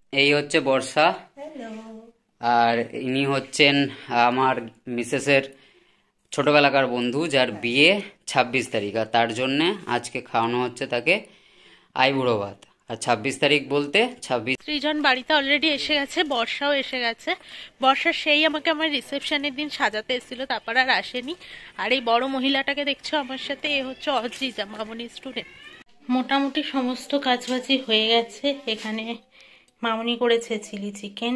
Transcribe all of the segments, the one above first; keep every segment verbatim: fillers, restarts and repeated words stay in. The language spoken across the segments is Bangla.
এই হচ্ছে বর্ষা। আর ইনি হচ্ছেন আমার মিসেসের ছোটবেলাকার বন্ধু, যার বিয়ে ছাব্বিশ তারিখ, আর তার জন্য আজকে খাওয়ানো হচ্ছে তাকে আইবুড়ো ভাত। আর ছাব্বিশ তারিখ বলতে ছাব্বিশ সৃজন বাড়িতে অলরেডি এসে গেছে, বর্ষাও এসে গেছে। বর্ষা সেই আমাকে আমার রিসেপশনের দিন সাজাতে এসেছিল, তারপর আর আসেনি। আর এই বড় মহিলাটাকে দেখছো আমার সাথে, এ হচ্ছে অদ্রিজা, মামনি স্টুডেন্ট। মোটামুটি সমস্ত কাজবাজি হয়ে গেছে। এখানে মামনি করেছে chilli chicken,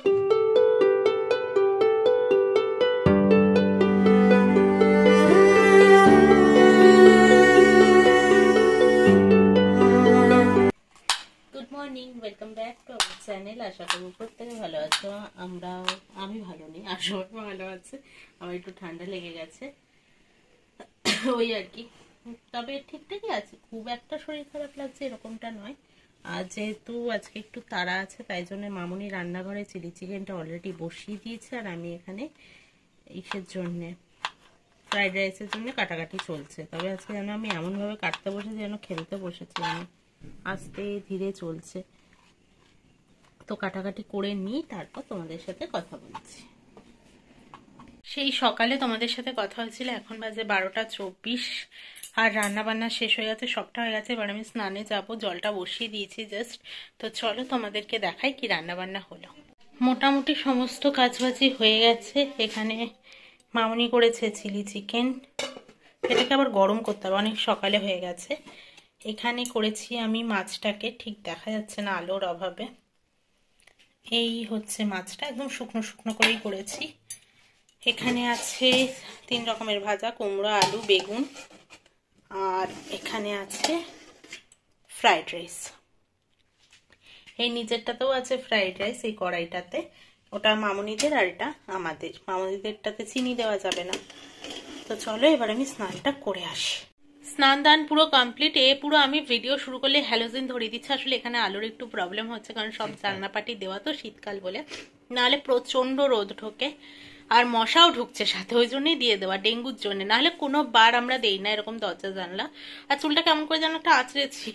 welcome back to our channel. আশা করব প্রত্যেকে ভালো আছো। আমরা আমি ভালো নেই, আর সবাই ভালো আছে। আমার একটু ঠান্ডা লেগে গেছে, ওই আর কি। তবে ঠিকঠাকই আছে, খুব একটা শরীর খারাপ লাগছে এরকমটা নয়। আর যেহেতু আজকে একটু তাড়া আছে, তাই জন্য মামুনি রান্নাঘরে চিলি চিকেনটা অলরেডি বসিয়ে দিয়েছে, আর আমি এখানে ইসের জন্যে ফ্রাইড রাইসের জন্য কাটাকাটি চলছে। তবে আজকে যেন আমি এমনভাবে কাটতে বসেছি যেন খেলতে বসেছি আমি, আস্তে ধীরে চলছে। তো কাটাকাটি করে নিই, তারপর তোমাদের সাথে কথা বলছি। সেই সকালে তোমাদের সাথে কথা হয়েছিল, এখন বাজে বারোটা চব্বিশ, আর রান্না বান্না শেষ হয়ে গেছে, সবটা হয়ে গেছে। এবার আমি স্নানে যাব, জলটা বসিয়ে দিয়েছি জাস্ট। তো চলো তোমাদেরকে দেখাই কি রান্না বান্না হলো। মোটামুটি সমস্ত কাজবাজি হয়ে গেছে। এখানে মামনি করেছে চিলি চিকেন, এটাকে আবার গরম করতে হবে, অনেক সকালে হয়ে গেছে। এখানে করেছি আমি মাছটাকে, ঠিক দেখা যাচ্ছে না আলোর অভাবে। এই হচ্ছে মাছটা, একদম শুকনো শুকনো করেই করেছি। এখানে আছে তিন রকমের ভাজা, কুমড়ো, আলু, বেগুন, আর এখানে আছে ফ্রাইড রাইস। এই নিচেরটাতেও আছে ফ্রাইড রাইস, এই কড়াইটাতে। ওটা মামুনিদের, আর এটা আমাদের। মামুনিদেরটাতে চিনি দেওয়া যাবে না। তো চলো এবার আমি স্নানটা করে আসি। স্নান দান পুরো কমপ্লিট। এ পুরো আমি ভিডিও শুরু করলে হ্যালোজেন ধরিয়ে দিচ্ছে। আসলে এখানে আলোর একটু প্রবলেম হচ্ছে, কারণ সব জানলাপাটি দেওয়া তো শীতকাল বলে, নাহলে প্রচন্ড রোদ ঢোকে, আর মশাও ঢুকছে সাথে, ওই জন্যই দিয়ে দেওয়া, ডেঙ্গুর জন্য। নাহলে কোনো বার আমরা দেই না এরকম দরজা জানলা। আর চুলটা কেমন করে যেন একটা আঁচড়েছি,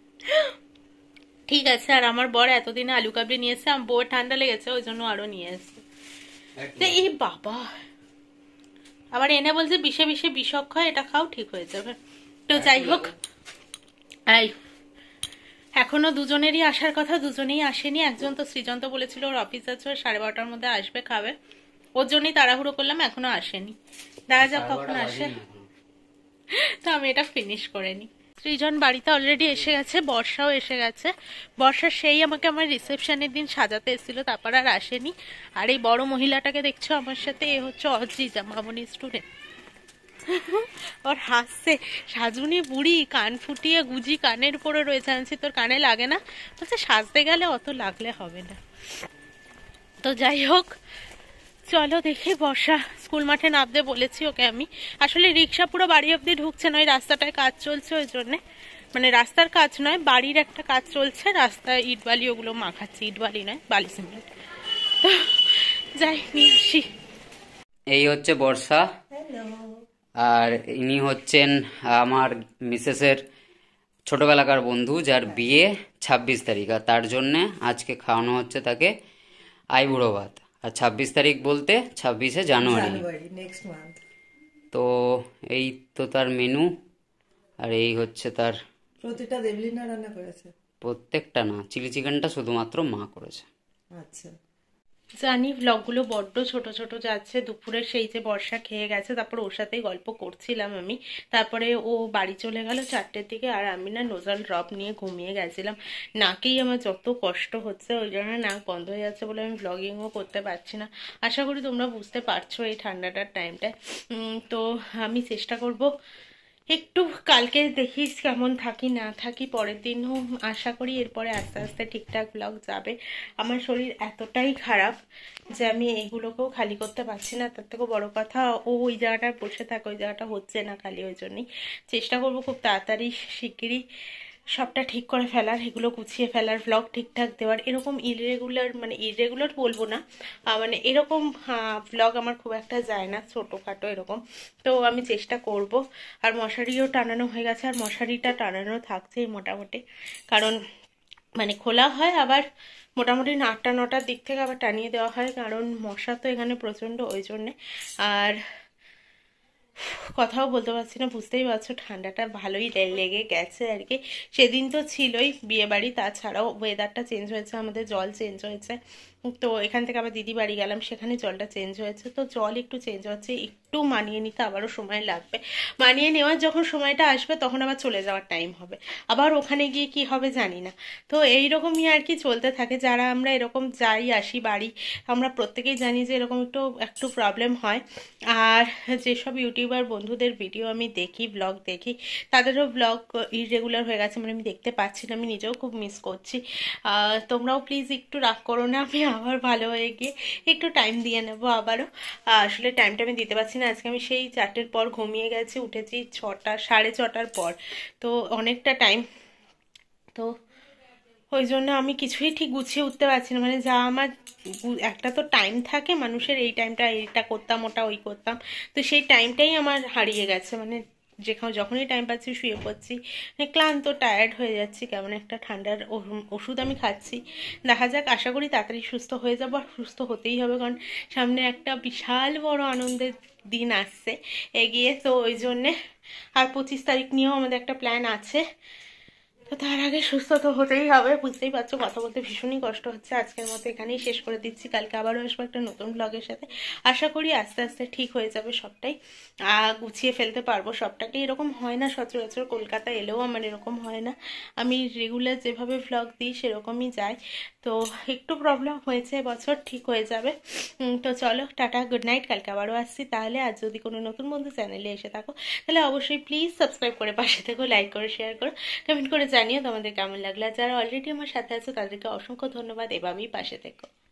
ঠিক আছে। আর আমার বর এতদিনে আলু কাবলি নিয়ে এসছে, আমার বউয়ের ঠান্ডা লেগেছে, ওই জন্য আরো নিয়ে এসছে। এই বাবা আবার এনে বলছে বিষে বিষে বিষক হয়, এটা খাও ঠিক হয়ে যাবে। তো যাই হোক, এই এখনো দুজনেরই আসার কথা, দুজনেই আসেনি। একজন তো সৃজন তো বলেছিল ওর অফিস আছে, সাড়ে বারোটার মধ্যে আসবে, খাবে, ওর জন্যই তাড়াহুড়ো করলাম, এখনো আসেনি। দেখা যাক কখন আসে, তো আমি এটা ফিনিশ করে নি। সৃজন বাড়িতে অলরেডি এসে গেছে, বর্ষাও এসে গেছে। বর্ষা সেই আমাকে আমার রিসেপশনের দিন সাজাতে এসেছিল, তারপর আর আসেনি। আর এই বড় মহিলাটাকে দেখছো আমার সাথে, এ হচ্ছে অদ্রিজা, মামনি স্টুডেন্ট। ওর হাসছে, সাজুনি বুড়ি, কান ফুটিয়ে গুজি কানের উপরে রয়েছে। আনছি তোর কানে লাগে না? বলছে সাজতে গেলে অত লাগলে হবে না। তো যাই হোক, চলো দেখি। বর্ষা স্কুল মাঠে নামতে বলেছি ওকে আমি। আসলে রিক্সা পুরো বাড়ি অব্দি ঢুকছে না, ওই রাস্তাটায় কাজ চলছে, ওই জন্যে। মানে রাস্তার কাজ নয়, বাড়ির একটা কাজ চলছে, রাস্তায় ইট বালি ওগুলো মাখাচ্ছে, ইট বালি নয়, বালি সিমেন্ট। তো যাই নিয়ে আসি। এই হচ্ছে বর্ষা। আর ইনি হচ্ছেন আমার মিসেসের ছোটবেলাকার বন্ধু, যার বিয়ে ছাব্বিশ তারিখ, আর তার জন্য আজকে খাওয়ানো হচ্ছে তাকে আইবুড়ো ভাত। আর ছাব্বিশ তারিখ বলতে ছাব্বিশে জানুয়ারি। তো এই তো তার মেনু, আর এই হচ্ছে তার। প্রতিটা দেবলিনা রান্না করেছে? প্রত্যেকটা না, চিলি চিকেনটা শুধুমাত্র মা করেছে। আচ্ছা, জানি ভ্লগগুলো বড্ড ছোট ছোট যাচ্ছে। দুপুরে সেই যে বর্ষা খেয়ে গেছে, তারপর ওর সাথেই গল্প করছিলাম আমি। তারপরে ও বাড়ি চলে গেল চারটের দিকে, আর আমি না নোজাল ড্রপ নিয়ে ঘুমিয়ে গেছিলাম। নাকেই আমার যত কষ্ট হচ্ছে, ওই জন্য নাক বন্ধ হয়ে যাচ্ছে বলে আমি ভ্লগিংও করতে পারছি না। আশা করি তোমরা বুঝতে পারছো এই ঠান্ডাটার টাইমটায়। তো আমি চেষ্টা করব একটু, কালকে দেখিস কেমন থাকি না থাকি, পরের দিনও আশা করি এরপরে আস্তে আস্তে ঠিকঠাক ব্লগ যাবে। আমার শরীর এতটাই খারাপ যে আমি এইগুলোকেও খালি করতে পারছি না। তার থেকেও বড় কথা, ও ওই জায়গাটায় বসে থাকে, ওই জায়গাটা হচ্ছে না খালি, ওই জন্যই চেষ্টা করবো খুব তাড়াতাড়ি শিগগিরই সবটা ঠিক করে ফেলার, এগুলো গুছিয়ে ফেলার, ভ্লগ ঠিকঠাক দেওয়ার। এরকম ইরেগুলার, মানে ইরেগুলার বলবো না, মানে এরকম ভ্লগ আমার খুব একটা যায় না, ছোটোখাটো এরকম। তো আমি চেষ্টা করব। আর মশারিও টানানো হয়ে গেছে, আর মশারিটা টানানো থাকছেই মোটামুটি, কারণ মানে খোলা হয়, আবার মোটামুটি আটটা নটার দিক থেকে আবার টানিয়ে দেওয়া হয়, কারণ মশা তো এখানে প্রচণ্ড, ওই জন্যে। আর কথাও বলতে পারছি না, বুঝতেই পারছো ঠান্ডাটা ভালোই লেগে গেছে আর কি। সেদিন তো ছিলই বিয়ে বাড়ি, তাছাড়াও ওয়েদারটা চেঞ্জ হয়েছে, আমাদের জল চেঞ্জ হয়েছে। তো এখান থেকে আবার দিদি বাড়ি গেলাম, সেখানে জলটা চেঞ্জ হয়েছে, তো জল একটু চেঞ্জ হচ্ছে, একটু মানিয়ে নিতে আবারও সময় লাগবে। মানিয়ে নেওয়ার যখন সময়টা আসবে তখন আবার চলে যাওয়ার টাইম হবে, আবার ওখানে গিয়ে কি হবে জানি না। তো এইরকমই আর কি চলতে থাকে। যারা আমরা এরকম যাই আসি বাড়ি, আমরা প্রত্যেকেই জানি যে এরকম একটু একটু প্রবলেম হয়। আর যেসব ইউটিউবার বন্ধুদের ভিডিও আমি দেখি, ব্লগ দেখি, তাদেরও ব্লগ ইরেগুলার হয়ে গেছে, মানে আমি দেখতে পাচ্ছি না, আমি নিজেও খুব মিস করছি। তোমরাও প্লিজ একটু রাগ করো না, আমি আবার ভালো হয়ে গিয়ে একটু টাইম দিয়ে নেবো আবারও। আসলে টাইমটা আমি দিতে পারছি না, আজকে আমি সেই চারটের পর ঘুমিয়ে গেছি, উঠেছি ছটা সাড়ে ছটার পর, তো অনেকটা টাইম। তো ওই জন্য আমি কিছুই ঠিক গুছিয়ে উঠতে পারছি না, মানে যা আমার একটা তো টাইম থাকে মানুষের, এই টাইমটা এইটা করতাম, ওটা ওই করতাম, তো সেই টাইমটাই আমার হারিয়ে গেছে। মানে যেখানে যখনই টাইম পাচ্ছি শুয়ে পড়ছি, ক্লান্ত টায়ার্ড হয়ে যাচ্ছি, কেমন একটা ঠান্ডার ওষুধ আমি খাচ্ছি। দেখা যাক, আশা করি তাড়াতাড়ি সুস্থ হয়ে যাবো, আর সুস্থ হতেই হবে, কারণ সামনে একটা বিশাল বড় আনন্দের দিন আসছে এগিয়ে, তো ওই জন্যে। আর পঁচিশ তারিখ নিয়েও আমাদের একটা প্ল্যান আছে, তো তার আগে সুস্থ তো হতেই হবে। বুঝতেই পারছো কথা বলতে ভীষণই কষ্ট হচ্ছে। আজকের মতো এখানেই শেষ করে দিচ্ছি, কালকে আবারও আসবো একটা নতুন ব্লগের সাথে। আশা করি আস্তে আস্তে ঠিক হয়ে যাবে সবটাই, গুছিয়ে ফেলতে পারবো সবটাকে। এরকম হয় না সচরাচর, কলকাতা এলেও আমার এরকম হয় না, আমি রেগুলার যেভাবে ব্লগ দিই সেরকমই যাই। তো একটু প্রবলেম হয়েছে এবছর, ঠিক হয়ে যাবে। তো চলো টাটা, গুড নাইট, কালকে আবারও আসছি তাহলে। আর যদি কোনো নতুন বন্ধু চ্যানেলে এসে থাকো তাহলে অবশ্যই প্লিজ সাবস্ক্রাইব করে পাশে থেকো, লাইক করো, শেয়ার করো, কমেন্ট করে জানিও তোমাদের কেমন লাগলো। আর যারা অলরেডি আমার সাথে আছে তাদেরকে অসংখ্য ধন্যবাদ, এভাবেই পাশে থেকো।